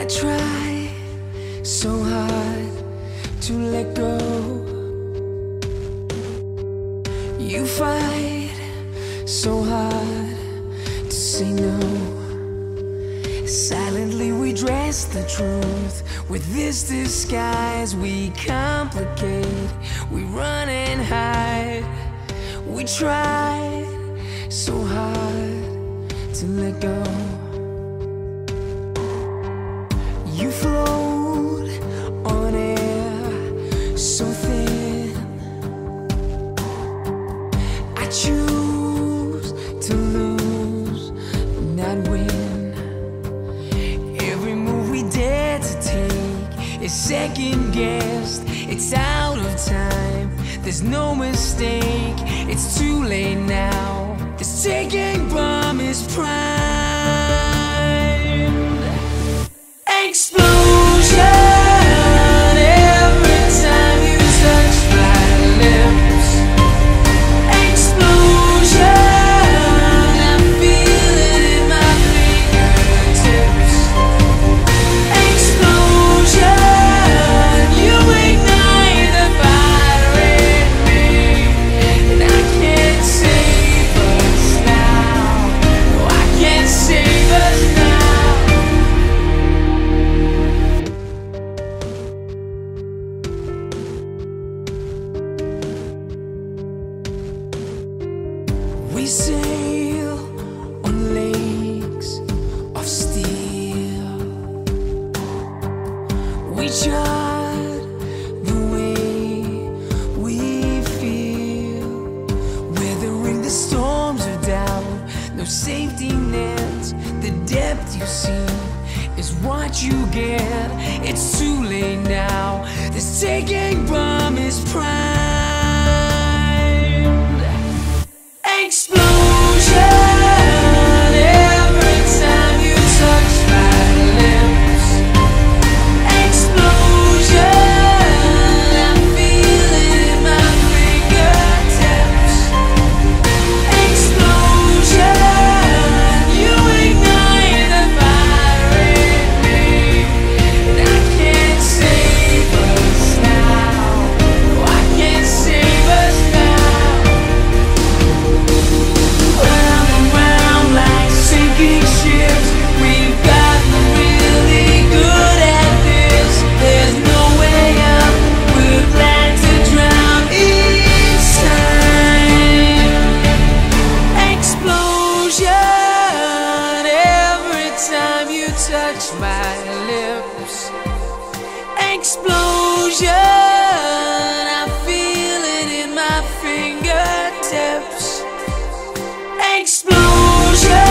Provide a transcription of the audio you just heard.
try so hard to let go. You fight so hard to say no. Silently we dress the truth with this disguise. We complicate, we run and hide. We try so hard to let go. You float on air so thin. I choose to lose, not win. Every move we dare to take is second guessed. It's out of time, there's no mistake. It's too late now, this taking bomb is primed. Explosion every time you touch my lips. Explosion, I feel it in my fingertips. Explosion, you ignite the fire in me, and I can't save us now. No, I can't save us now. We sail on lakes of steel. We chart the way we feel, weathering the storms of doubt. No safety nets, the depth you see is what you get. It's too late now, this taking bomb is primed. Explosion every time you touch my lips. Explosion, I feel it in my fingertips. Explosion, you ignite the fire in me, and I can't save us now. No, I can't save us now. Round and round like sinking ships, we've gotten really good at this. There's no way up, we're glad to drown each time. Explosion every time you touch my lips. Explosion, I feel it in my fingertips. Explosion.